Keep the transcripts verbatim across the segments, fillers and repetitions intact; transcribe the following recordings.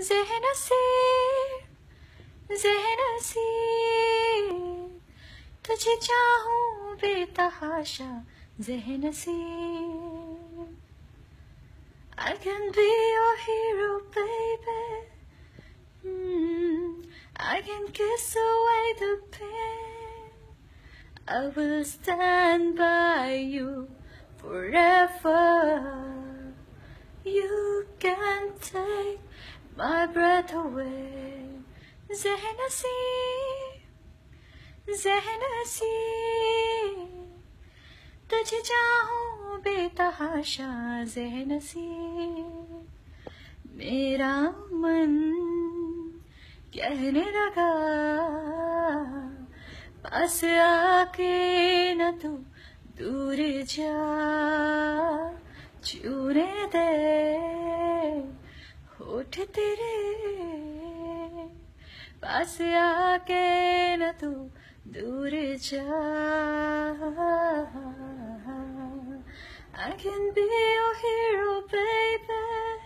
ज़हन से ज़हन से तुझे चाहूं बेतहाशा ज़हन से I can be your hero, baby. Mm, I can kiss away the pain. I will stand by you forever. You can take my breath away. ज़हन से ज़हन से तुझे चाहूं बेतहाशा ज़हन से मेरा मन कहने लगा पास आके न तू दूर जा छूने दे होठ तेरे पास आके न तू दूर जा I can be your hero, baby.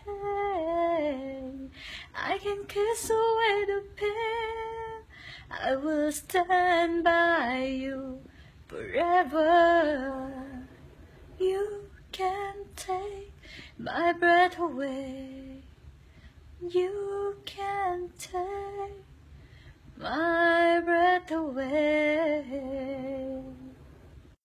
I can kiss away the pain. I will stand by you forever. You can take my breath away. You can take my breath away.